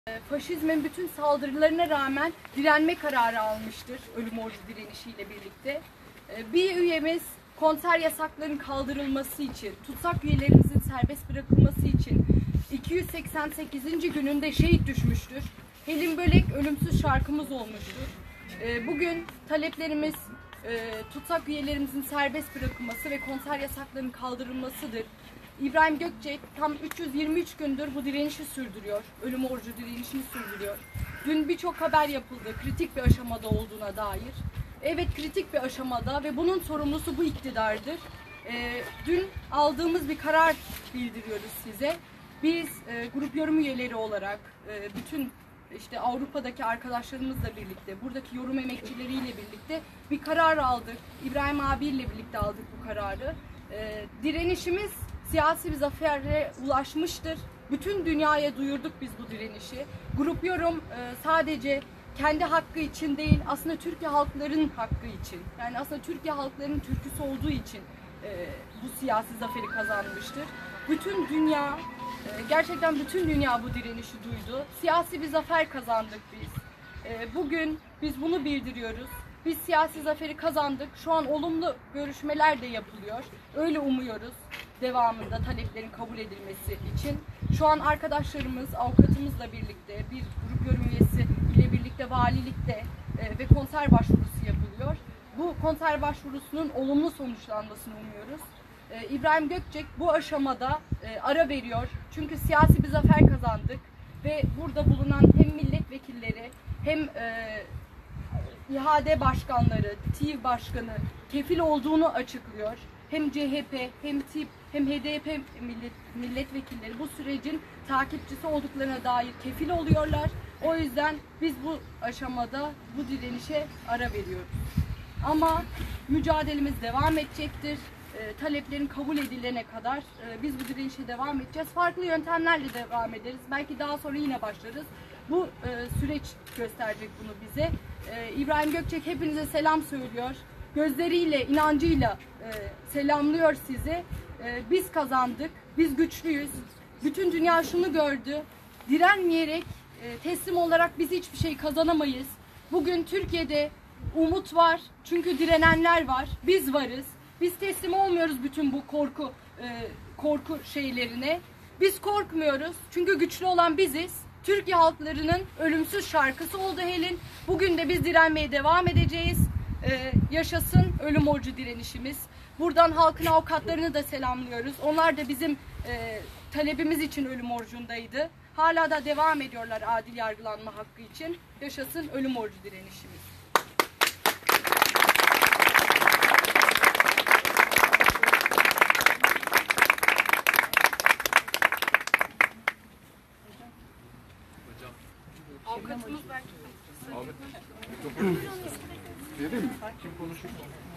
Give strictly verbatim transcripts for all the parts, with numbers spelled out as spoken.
Faşizmin bütün saldırılarına rağmen direnme kararı almıştır ölüm ordu direnişiyle birlikte. Bir üyemiz konser yasaklarının kaldırılması için, tutsak üyelerimizin serbest bırakılması için iki yüz seksen sekizinci gününde şehit düşmüştür. Helin Bölek ölümsüz şarkımız olmuştur. Bugün taleplerimiz tutsak üyelerimizin serbest bırakılması ve konser yasaklarının kaldırılmasıdır. İbrahim Gökçek tam üç yüz yirmi üç gündür bu direnişi sürdürüyor. Ölüm orucu direnişini sürdürüyor. Dün birçok haber yapıldı kritik bir aşamada olduğuna dair. Evet, kritik bir aşamada ve bunun sorumlusu bu iktidardır. E, dün aldığımız bir karar bildiriyoruz size. Biz e, grup yorum üyeleri olarak e, bütün işte Avrupa'daki arkadaşlarımızla birlikte, buradaki yorum emekçileriyle birlikte bir karar aldık. İbrahim abiyle birlikte aldık bu kararı. E, direnişimiz siyasi bir zafere ulaşmıştır. Bütün dünyaya duyurduk biz bu direnişi. Grup yorum e, sadece kendi hakkı için değil, aslında Türkiye halklarının hakkı için. Yani aslında Türkiye halklarının türküsü olduğu için e, bu siyasi zaferi kazanmıştır. Bütün dünya, e, gerçekten bütün dünya bu direnişi duydu. Siyasi bir zafer kazandık biz. E, bugün biz bunu bildiriyoruz. Biz siyasi zaferi kazandık. Şu an olumlu görüşmeler de yapılıyor. Öyle umuyoruz devamında taleplerin kabul edilmesi için. Şu an arkadaşlarımız, avukatımızla birlikte, bir grup yorum üyesi ile birlikte valilikte e, ve konser başvurusu yapılıyor. Bu konser başvurusunun olumlu sonuçlanmasını umuyoruz. E, İbrahim Gökçek bu aşamada e, ara veriyor. Çünkü siyasi bir zafer kazandık ve burada bulunan hem milletvekilleri hem e, İHA'de başkanları, TİV başkanı kefil olduğunu açıklıyor. Hem C H P, hem T İ P, hem H D P millet, milletvekilleri bu sürecin takipçisi olduklarına dair kefil oluyorlar. O yüzden biz bu aşamada bu direnişe ara veriyoruz. Ama mücadelemiz devam edecektir. E, taleplerin kabul edilene kadar e, biz bu direnişe devam edeceğiz. Farklı yöntemlerle devam ederiz. Belki daha sonra yine başlarız. Bu e, süreç gösterecek bunu bize. E, İbrahim Gökçek hepinize selam söylüyor. Gözleriyle, inancıyla e, selamlıyor sizi. E, biz kazandık, biz güçlüyüz. Bütün dünya şunu gördü. Direnmeyerek, e, teslim olarak biz hiçbir şey kazanamayız. Bugün Türkiye'de umut var. Çünkü direnenler var. Biz varız. Biz teslim olmuyoruz bütün bu korku e, korku şeylerine. Biz korkmuyoruz. Çünkü güçlü olan biziz. Türkiye halklarının ölümsüz şarkısı oldu Helin. Bugün de biz direnmeye devam edeceğiz. Ee, yaşasın ölüm orucu direnişimiz. Buradan halkın avukatlarını da selamlıyoruz. Onlar da bizim e, talebimiz için ölüm orucundaydı. Hala da devam ediyorlar adil yargılanma hakkı için. Yaşasın ölüm orucu direnişimiz. Avukatımız belki. Değil mi? Kim konuşuyor?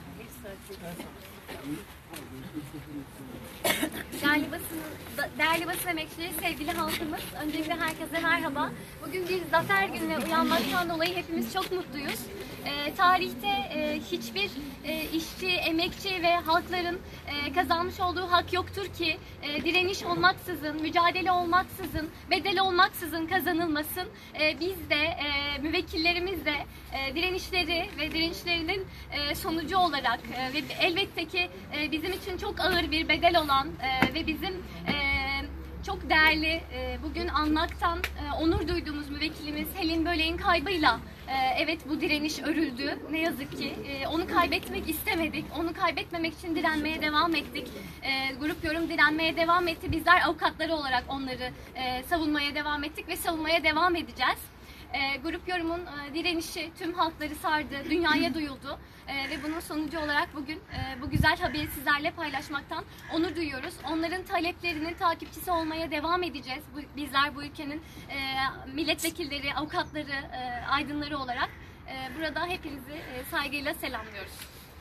Değerli basın, değerli basın emekçileri, sevgili halkımız, öncelikle herkese merhaba. Bugün bir zafer gününe uyanmaktan dolayı hepimiz çok mutluyuz. E, tarihte e, hiçbir e, işçi, emekçi ve halkların e, kazanmış olduğu hak yoktur ki e, direniş olmaksızın, mücadele olmaksızın, bedel olmaksızın kazanılmasın. E, biz de, e, müvekkillerimiz de e, direnişleri ve direnişlerinin e, sonucu olarak e, ve elbette ki e, bizim için çok ağır bir bedel olan e, ve bizim e, çok değerli, e, bugün anmaktan e, onur duyduğumuz müvekkilimiz Helin Bölek'in kaybıyla e, evet bu direniş örüldü. Ne yazık ki e, onu kaybetmek istemedik. Onu kaybetmemek için direnmeye devam ettik. E, grup yorum direnmeye devam etti. Bizler avukatları olarak onları e, savunmaya devam ettik ve savunmaya devam edeceğiz. E, grup yorumun e, direnişi tüm halkları sardı, dünyaya duyuldu e, ve bunun sonucu olarak bugün e, bu güzel haberi sizlerle paylaşmaktan onur duyuyoruz. Onların taleplerinin takipçisi olmaya devam edeceğiz. Bu, bizler bu ülkenin e, milletvekilleri, avukatları, e, aydınları olarak e, burada hepinizi e, saygıyla selamlıyoruz.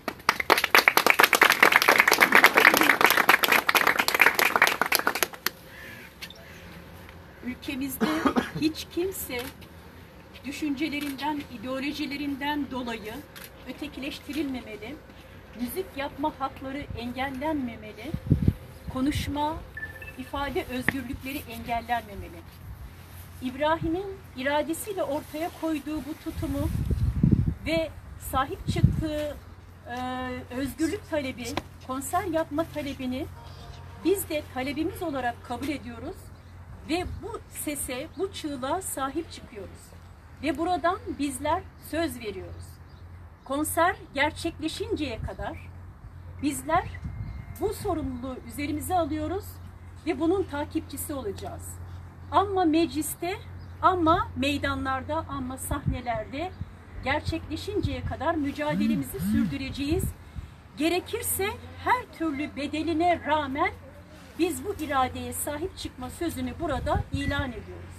Ülkemizde hiç kimse düşüncelerinden, ideolojilerinden dolayı ötekileştirilmemeli, müzik yapma hakları engellenmemeli, konuşma, ifade özgürlükleri engellenmemeli. İbrahim'in iradesiyle ortaya koyduğu bu tutumu ve sahip çıktığı e, özgürlük talebi, konser yapma talebini biz de talebimiz olarak kabul ediyoruz ve bu sese, bu çığlığa sahip çıkıyoruz. Ve buradan bizler söz veriyoruz. Konser gerçekleşinceye kadar bizler bu sorumluluğu üzerimize alıyoruz ve bunun takipçisi olacağız. Ama mecliste, ama meydanlarda, ama sahnelerde gerçekleşinceye kadar mücadelemizi sürdüreceğiz. Gerekirse her türlü bedeline rağmen biz bu iradeye sahip çıkma sözünü burada ilan ediyoruz.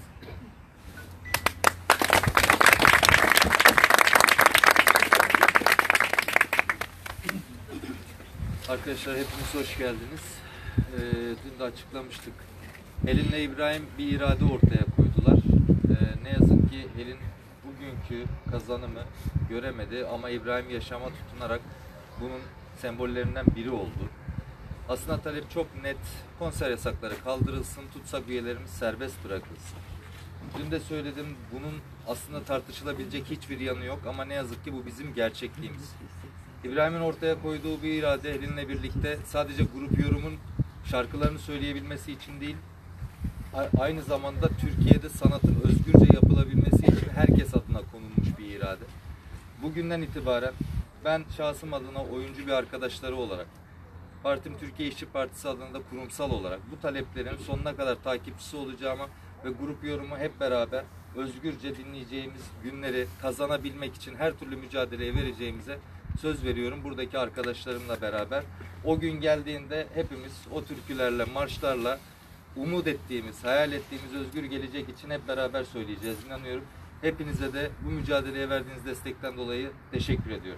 Arkadaşlar hepiniz hoş geldiniz. Ee, dün de açıklamıştık. Helin'le İbrahim bir irade ortaya koydular. Ee, ne yazık ki Helin bugünkü kazanımı göremedi ama İbrahim yaşama tutunarak bunun sembollerinden biri oldu. Aslında talep çok net. Konser yasakları kaldırılsın, tutsak üyelerimiz serbest bırakılsın. Dün de söyledim, bunun aslında tartışılabilecek hiçbir yanı yok ama ne yazık ki bu bizim gerçekliğimiz. İbrahim'in ortaya koyduğu bir irade Helin'le birlikte sadece grup yorumun şarkılarını söyleyebilmesi için değil, aynı zamanda Türkiye'de sanatın özgürce yapılabilmesi için herkes adına konulmuş bir irade. Bugünden itibaren ben şahsım adına oyuncu bir arkadaşları olarak, Partim Türkiye İşçi Partisi adına da kurumsal olarak bu taleplerin sonuna kadar takipçisi olacağıma ve grup yorumu hep beraber özgürce dinleyeceğimiz günleri kazanabilmek için her türlü mücadeleye vereceğimize söz veriyorum buradaki arkadaşlarımla beraber. O gün geldiğinde hepimiz o türkülerle, marşlarla umut ettiğimiz, hayal ettiğimiz özgür gelecek için hep beraber söyleyeceğiz. İnanıyorum. Hepinize de bu mücadeleye verdiğiniz destekten dolayı teşekkür ediyorum.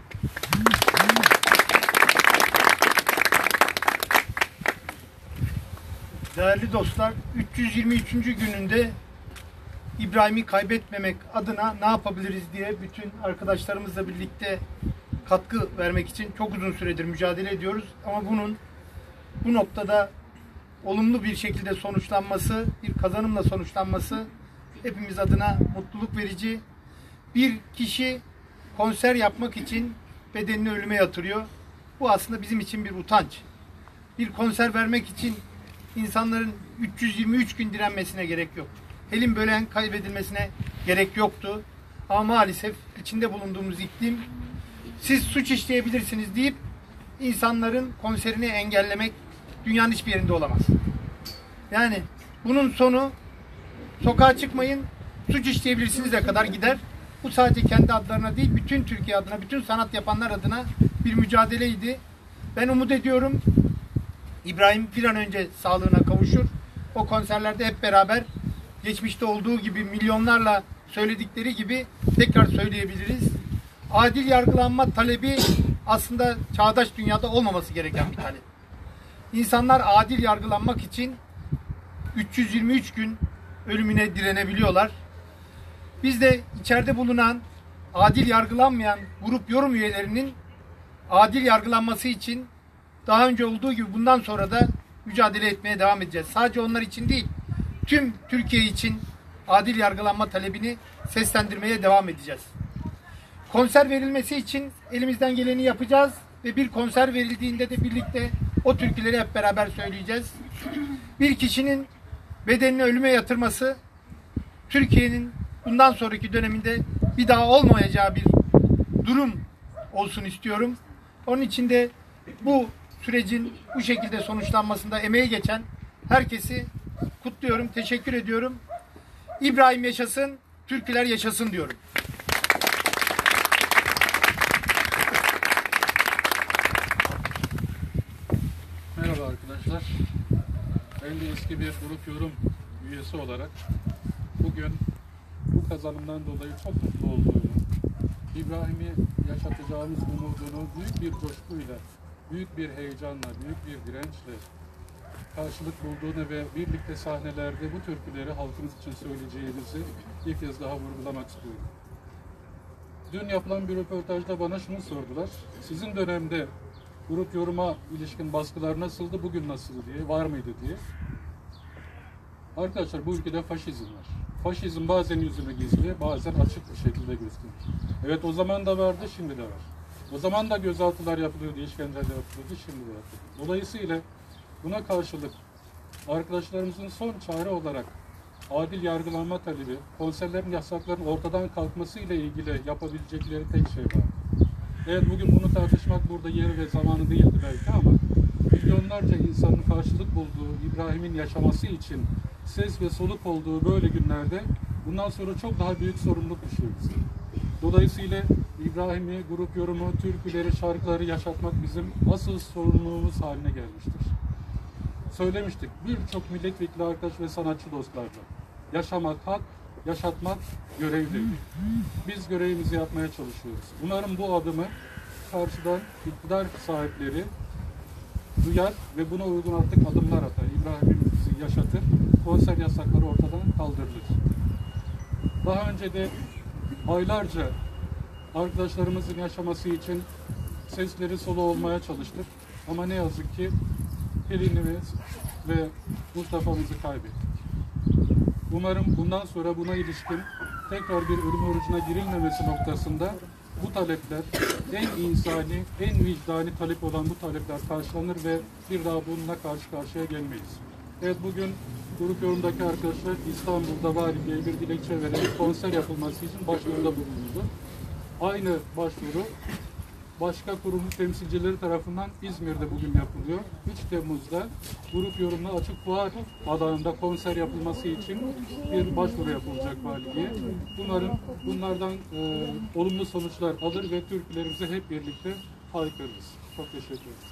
Değerli dostlar, üç yüz yirmi üçüncü gününde İbrahim'i kaybetmemek adına ne yapabiliriz diye bütün arkadaşlarımızla birlikte katkı vermek için çok uzun süredir mücadele ediyoruz. Ama bunun bu noktada olumlu bir şekilde sonuçlanması, bir kazanımla sonuçlanması hepimiz adına mutluluk verici. Bir kişi konser yapmak için bedenini ölüme yatırıyor. Bu aslında bizim için bir utanç. Bir konser vermek için insanların üç yüz yirmi üç gün direnmesine gerek yok. Helin Bölen kaybedilmesine gerek yoktu. Ama maalesef içinde bulunduğumuz iklim siz suç işleyebilirsiniz deyip insanların konserini engellemek dünyanın hiçbir yerinde olamaz. Yani bunun sonu sokağa çıkmayın, suç işleyebilirsiniz kadar gider. Bu sadece kendi adlarına değil, bütün Türkiye adına, bütün sanat yapanlar adına bir mücadeleydi. Ben umut ediyorum İbrahim bir an önce sağlığına kavuşur. O konserlerde hep beraber geçmişte olduğu gibi milyonlarla söyledikleri gibi tekrar söyleyebiliriz. Adil yargılanma talebi aslında çağdaş dünyada olmaması gereken bir talep. İnsanlar adil yargılanmak için üç yüz yirmi üç gün ölümüne direnebiliyorlar. Biz de içeride bulunan adil yargılanmayan grup yorum üyelerinin adil yargılanması için daha önce olduğu gibi bundan sonra da mücadele etmeye devam edeceğiz. Sadece onlar için değil, tüm Türkiye için adil yargılanma talebini seslendirmeye devam edeceğiz. Konser verilmesi için elimizden geleni yapacağız ve bir konser verildiğinde de birlikte o türküleri hep beraber söyleyeceğiz. Bir kişinin bedenini ölüme yatırması Türkiye'nin bundan sonraki döneminde bir daha olmayacağı bir durum olsun istiyorum. Onun için de bu sürecin bu şekilde sonuçlanmasında emeği geçen herkesi kutluyorum, teşekkür ediyorum. İbrahim yaşasın, türküler yaşasın diyorum. Merhaba arkadaşlar. Ben de eski bir grup yorum üyesi olarak bugün bu kazanımdan dolayı çok mutlu olduğumu, İbrahim'i yaşatacağımız umudunu büyük bir coşkuyla, büyük bir heyecanla, büyük bir dirençle karşılık bulduğunu ve birlikte sahnelerde bu türküleri halkımız için söyleyeceğimizi bir kez daha vurgulamak istiyorum. Dün yapılan bir röportajda bana şunu sordular. Sizin dönemde grup yoruma ilişkin baskılar nasıldı, bugün nasıl diye, var mıydı diye. Arkadaşlar bu ülkede faşizm var. faşizm bazen yüzünü gizli, bazen açık bir şekilde gösterir. Evet, o zaman da vardı, şimdi de var. O zaman da gözaltılar yapılıyordu, işkenceler yapılıyordu, şimdi de yapılıyor. Dolayısıyla buna karşılık arkadaşlarımızın son çare olarak adil yargılanma talebi, konserlerin, yasakların ortadan kalkması ile ilgili yapabilecekleri tek şey var. Evet, bugün bunu tartışmak burada yeri ve zamanı değildi belki ama milyonlarca insanın karşılık bulduğu, İbrahim'in yaşaması için ses ve soluk olduğu böyle günlerde bundan sonra çok daha büyük sorumluluk düşüyor bize. Dolayısıyla İbrahim'i, grup yorumu, türküleri, şarkıları yaşatmak bizim asıl sorumluluğumuz haline gelmiştir. Söylemiştik, birçok milletvekili arkadaş ve sanatçı dostlarla. Yaşamak hak, yaşatmak görevdir. Biz görevimizi yapmaya çalışıyoruz. Umarım bu adımı karşıdan iktidar sahipleri duyar ve buna uygun artık adımlar atar. İbrahim'imizi yaşatır, konser yasakları ortadan kaldırılır. Daha önce de aylarca arkadaşlarımızın yaşaması için sesleri solu olmaya çalıştık. Ama ne yazık ki Pelin'imiz ve Mustafa'mızı kaybettik. Umarım bundan sonra buna ilişkin tekrar bir ölüm orucuna girilmemesi noktasında bu talepler en insani, en vicdani talep olan bu talepler karşılanır ve bir daha bununla karşı karşıya gelmeyiz. Evet, bugün grup yorumdaki arkadaşlar İstanbul'da valiliğe bir dilekçe vererek konser yapılması için başvuruda bulundu. Aynı başvuru başka kurum temsilcileri tarafından İzmir'de bugün yapılıyor. üç Temmuz'da grup yorumla açık fuar alanında konser yapılması için bir başvuru yapılacak valiliğe. Umarım bunlardan e, olumlu sonuçlar alır ve türkülerimizi hep birlikte haykırırız. Çok teşekkür ederim.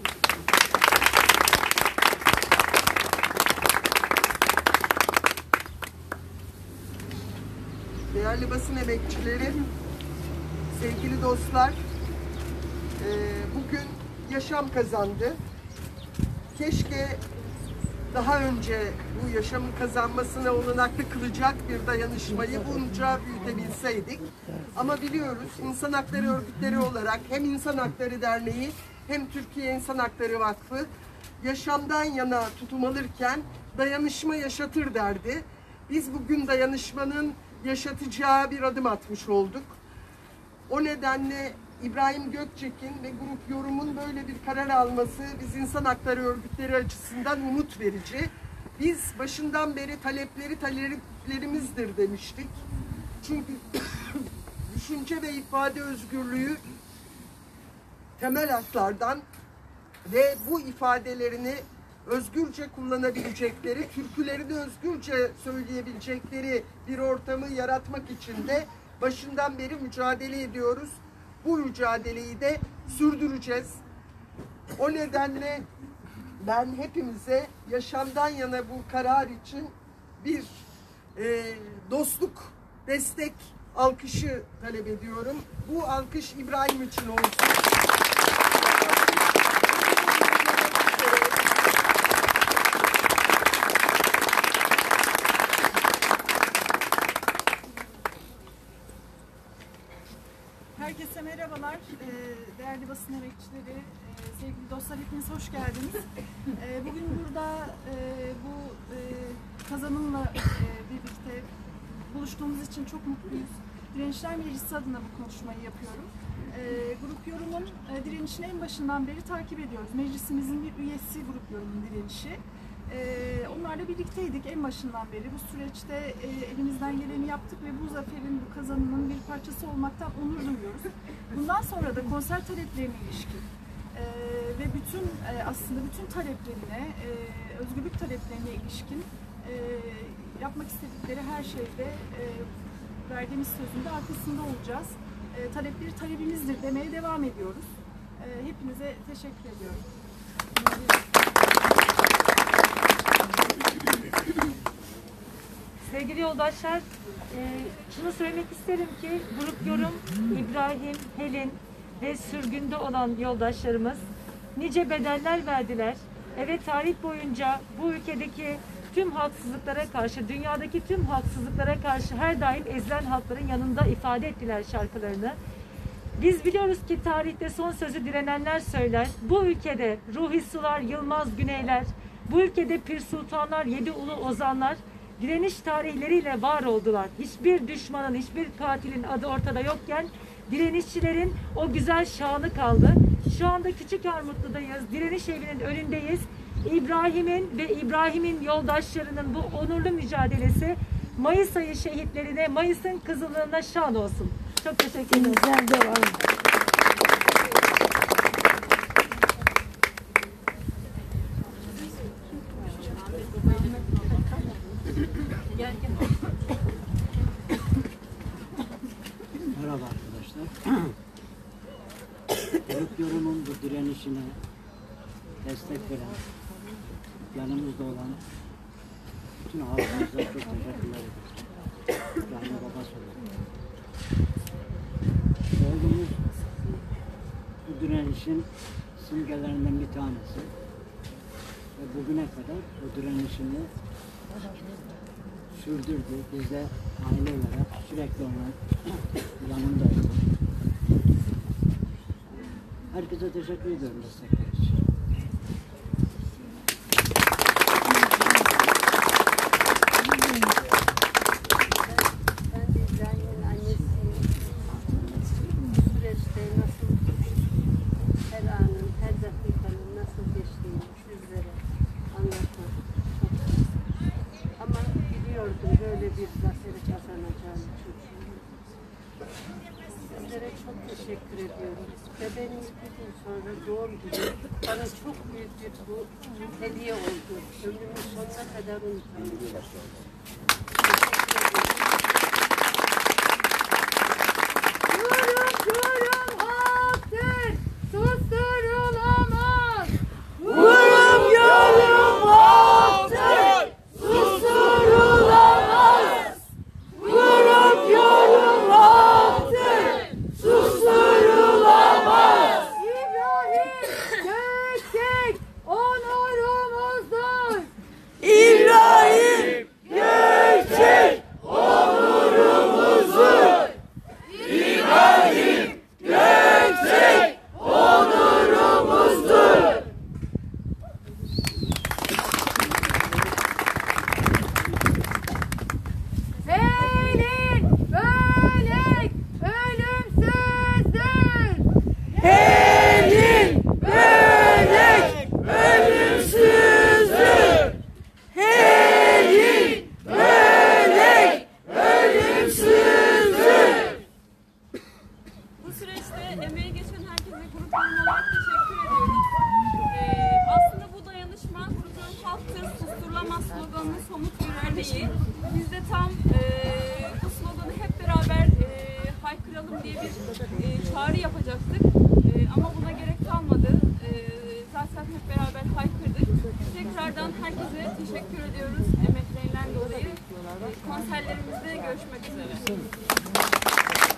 Değerli basın emekçileri, sevgili dostlar, bugün yaşam kazandı. Keşke daha önce bu yaşamın kazanmasına olanaklı kılacak bir dayanışmayı bunca büyütebilseydik. Ama biliyoruz, insan hakları örgütleri olarak hem İnsan Hakları Derneği hem Türkiye İnsan Hakları Vakfı yaşamdan yana tutum alırken dayanışma yaşatır derdi. Biz bugün dayanışmanın yaşatacağı bir adım atmış olduk. O nedenle İbrahim Gökçek'in ve grup yorumun böyle bir karar alması biz insan hakları örgütleri açısından umut verici. Biz başından beri talepleri taleplerimizdir demiştik. Çünkü düşünce ve ifade özgürlüğü temel haklardan ve bu ifadelerini özgürce kullanabilecekleri, türkülerini özgürce söyleyebilecekleri bir ortamı yaratmak için de başından beri mücadele ediyoruz. Bu mücadeleyi de sürdüreceğiz. O nedenle ben hepimize yaşamdan yana bu karar için bir e, dostluk, destek, alkışı talep ediyorum. Bu alkış İbrahim için olsun. Herkese merhabalar, ee, değerli basın emekçileri, e, sevgili dostlar, hepiniz hoş geldiniz. E, bugün burada e, bu e, kazanımla e, birlikte buluştuğumuz için çok mutluyuz. Direnişler Meclisi adına bu konuşmayı yapıyorum. E, grup yorumun e, direnişini en başından beri takip ediyoruz. Meclisimizin bir üyesi grup yorumun direnişi. Ee, onlarla birlikteydik en başından beri. Bu süreçte e, elimizden geleni yaptık ve bu zaferin, bu kazanımın bir parçası olmaktan onur duyuyoruz. Bundan sonra da konser taleplerine ilişkin e, ve bütün e, aslında bütün taleplerine, e, özgürlük taleplerine ilişkin e, yapmak istedikleri her şeyde e, verdiğimiz sözün de arkasında olacağız. E, talepleri talebimizdir demeye devam ediyoruz. E, hepinize teşekkür ediyorum. Sevgili yoldaşlar, şunu söylemek isterim ki grup yorum, İbrahim, Helin ve sürgünde olan yoldaşlarımız nice bedeller verdiler. Evet, tarih boyunca bu ülkedeki tüm haksızlıklara karşı, dünyadaki tüm haksızlıklara karşı her daim ezilen halkların yanında ifade ettiler şarkılarını. Biz biliyoruz ki tarihte son sözü direnenler söyler. Bu ülkede Ruhi Sular, Yılmaz Güneyler, bu ülkede Pir Sultanlar, Yedi Ulu Ozanlar direniş tarihleriyle var oldular. Hiçbir düşmanın, hiçbir katilin adı ortada yokken direnişçilerin o güzel şanı kaldı. Şu anda Küçük Armutlu'dayız. Direniş evinin önündeyiz. İbrahim'in ve İbrahim'in yoldaşlarının bu onurlu mücadelesi Mayıs ayı şehitlerine, Mayıs'ın kızılığına şan olsun. Çok teşekkür ederim. Güzel devam. Merhaba arkadaşlar. Grup yorumun bu direnişine destek veren, yanımızda olan bütün halkımıza çok teşekkürler ediyoruz. Yani babası olarak. Oğlumuz bu direnişin simgelerinden bir tanesi. Ve bugüne kadar bu direnişini sürdürdü. Biz de aile olarak sürekli onun yanındayız. Herkese teşekkür ediyorum destekler için. Ben de İbrahim'in annesiyim. Bu süreçte nasıl her anın, her dakikanın nasıl geçtiğini sizlere anlatmak çok zor. Ama biliyordum böyle bir zaferi kazanacağını çocuğum. Sizlere çok teşekkür ediyorum. Ve benim iki gün sonra doğum günü bana çok büyük bir bu hediye oldu. Ömrümün sonuna kadar unutamayacağım. Yorum yorum haktır, susturulamaz. Yorum yorum haktır, susturulamaz. Yorum yorum haktır, susturulamaz. İbrahim Gökçek onurumuzdur. İbrahim Gökçek onurumuzdur. İbrahim Gökçek onurumuzdur. Helin bölek ölümsüzdür. Helin bölek ölümsüzdür. Helin bölek ölümsüzdür. Bu süreçte emeği geçen herkese grup yorum olarak teşekkür ediyoruz. Ee, aslında bu dayanışma grup yorum halktır, susturulamaz sloganının somut bir örneği. Biz de tam e, bu sloganı hep beraber e, haykıralım diye bir e, çağrı yapacaktık. E, ama buna gerek kalmadı. E, zaten hep beraber haykırdık. Tekrardan herkese teşekkür ediyoruz emeklerinden dolayı. E, konserlerimizde görüşmek üzere.